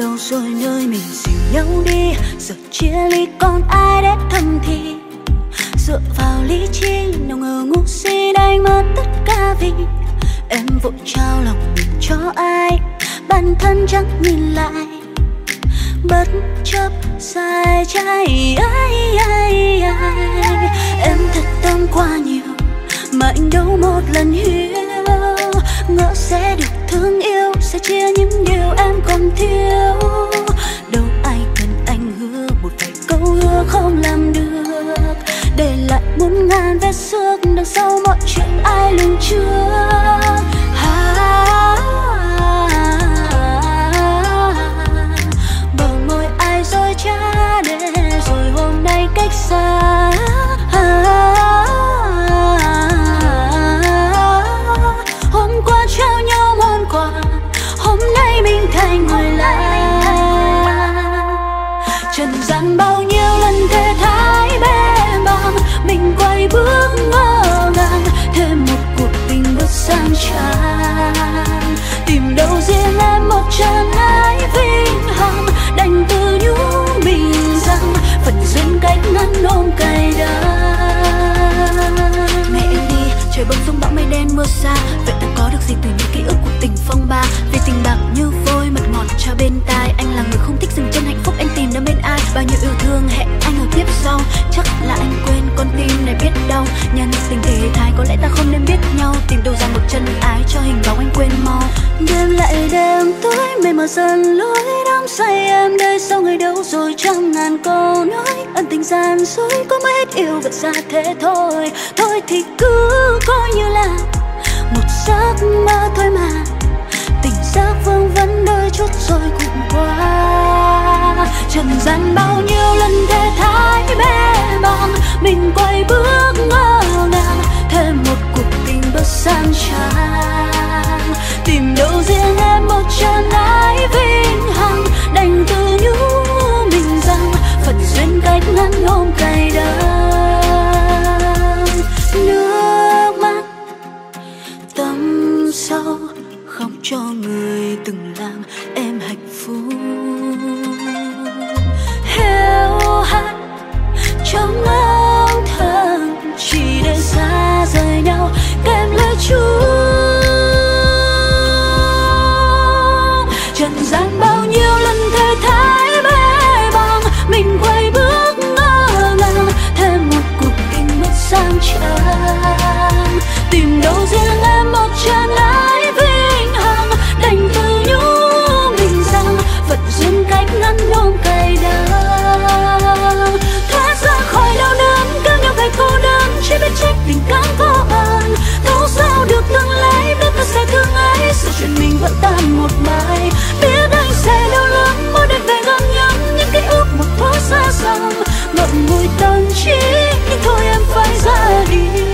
đâu rồi nơi mình dìu nhau đi, giờ chia ly còn ai để thầm thì. Dựa vào lý trí nào ngờ ngu si đánh mất tất cả vì em vội trao lòng mình cho ai, bản thân chẳng nhìn lại, bất chấp sai trái. Em thật tâm quá nhiều mà anh đâu một lần hiểu, ngỡ sẽ được thương yêu, sẽ chia những điều em còn thiếu. Đâu ai cần anh hứa một vài câu hứa không làm được, để lại 1000 vết xước đằng sau mọi chuyện ai lường trước. Bờ môi ai dối trá để rồi hôm nay cách xa. Hôm qua trao nhau món quà, hôm nay mình thành người lạ. Trần gian bao nhiêu lần thề thái bề bàng, mình quay bước ngỡ ngàng, thêm một cuộc tình bước sang tràn. Tìm đâu riêng em một chân ái vinh hằng, đành tự nhủ mình rằng phận duyên cách ngăn ôm cay đắng. Mẹ em đi, trời bỗng rung bão mây đen mưa xa, vậy ta có được gì từ những ký ức của tình phong ba? Vì tình bạc như vôi mật ngọt cho bên tai, anh là người không thích dừng chân hạnh phúc, anh tìm đến bên ai? Bao nhiêu yêu thương hẹn anh ở kiếp sau, chắc là anh quên con tim này biết đâu. Nhân tình thế thái có lẽ ta không nên biết nhau, tìm đâu ra một chân ái cho hình bóng anh quên mau. Đêm lại đêm tối mây mờ dần lối, đắm say em đây sau người đâu rồi trăm ngàn câu nói. Ân tình gian dối có mấy hết yêu vật ra thế thôi, thôi thì cứ coi như là một giấc mơ thôi mà. Tình giác vương vấn đôi chút rồi cũng qua. Trần gian bao nhiêu lần thề thái bề bàng, mình quay bước ngỡ ngàng, thêm một cuộc tình bước sang tràn. Tìm đâu riêng em một chân ái vinh hằng, đành tự nhủ mình rằng phận duyên cách ngăn ôm cay đắng. Nước mắt tâm sâu khóc cho người từng làm em hạnh phúc, héo hắt trong âm thầm chỉ để xa rời nhau kèm lời chúc. Trần gian bao nhiêu lần thề thái bề bàng, mình quay bước ngỡ ngàng, thêm một cuộc tình bước sang tràn. Tìm đâu riêng em một chân ái vinh hằng, đành tự nhủ mình rằng phận duyên cách ngăn ôm cay đắng. Thoát ra khỏi đau đớn kéo nhau về cô đơn, chỉ biết trách tình cảm vô ơn. Đâu sao được tương lai, biết ta sẽ thương ai, sự chuyện mình vẫn tan một bài. Biết anh sẽ đau lắm, mỗi đêm về gần nhắn những ký ức một thoáng xa xăm, ngậm ngùi tâm trí nhưng thôi em phải ra đi.